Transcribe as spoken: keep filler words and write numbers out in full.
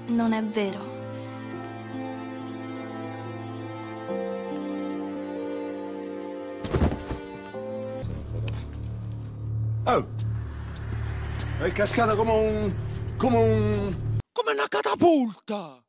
Non è vero. Oh! È cascata come un... come un... Come una catapulta!